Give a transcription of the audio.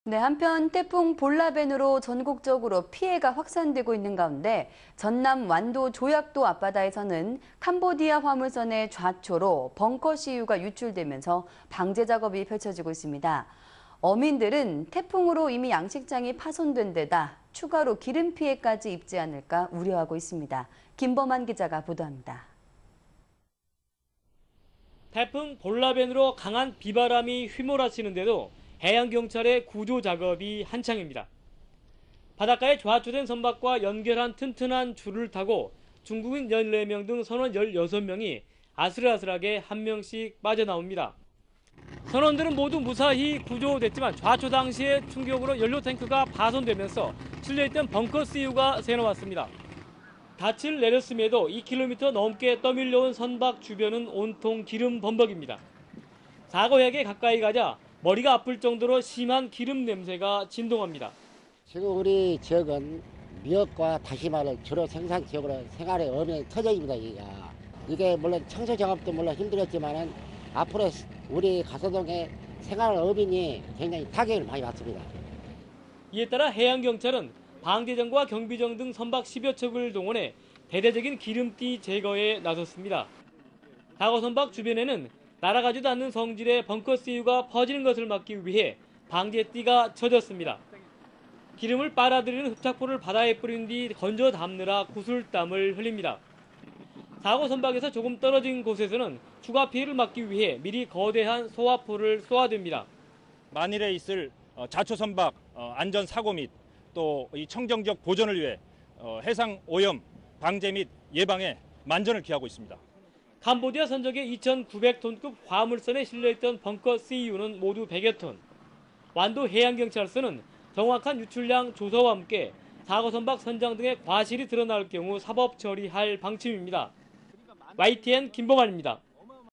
네, 한편 태풍 볼라벤으로 전국적으로 피해가 확산되고 있는 가운데 전남 완도 조약도 앞바다에서는 캄보디아 화물선의 좌초로 벙커 시유가 유출되면서 방제 작업이 펼쳐지고 있습니다. 어민들은 태풍으로 이미 양식장이 파손된 데다 추가로 기름 피해까지 입지 않을까 우려하고 있습니다. 김범한 기자가 보도합니다. 태풍 볼라벤으로 강한 비바람이 휘몰아치는데도 해양경찰의 구조 작업이 한창입니다. 바닷가에 좌초된 선박과 연결한 튼튼한 줄을 타고 중국인 14명 등 선원 16명이 아슬아슬하게 한 명씩 빠져나옵니다. 선원들은 모두 무사히 구조됐지만 좌초 당시의 충격으로 연료탱크가 파손되면서 실려있던 벙커 CU가 새어나왔습니다. 닻을 내렸음에도 2km 넘게 떠밀려온 선박 주변은 온통 기름 범벅입니다. 사고역에 가까이 가자 머리가 아플 정도로 심한 기름 냄새가 진동합니다. 지금 우리 지역은 미역과 다시마를 주로 생산 지역으로 생활의 어민이 터져 있습니다. 이게 물론 청소 작업도 물론 힘들었지만은 앞으로 우리 가서동의 생활 어민이 굉장히 타격을 많이 받습니다. 이에 따라 해양경찰은 방제정과 경비정 등 선박 10여 척을 동원해 대대적인 기름띠 제거에 나섰습니다. 다거 선박 주변에는 날아가지도 않는 성질의 벙커 CU가 퍼지는 것을 막기 위해 방제띠가 쳐졌습니다. 기름을 빨아들이는 흡착포를 바다에 뿌린 뒤 건져 담느라 구슬땀을 흘립니다. 다거 선박에서 조금 떨어진 곳에서는 추가 피해를 막기 위해 미리 거대한 소화포를 쏘아댑니다. 만일에 있을 자초 선박 안전 사고 및 또 이 청정지역 보존을 위해 해상 오염 방제 및 예방에 만전을 기하고 있습니다. 캄보디아 선적의 2,900톤급 화물선에 실려있던 벙커 CU는 모두 100여 톤. 완도 해양경찰서는 정확한 유출량 조사와 함께 사고 선박 선장 등의 과실이 드러날 경우 사법 처리할 방침입니다. YTN 김범환입니다.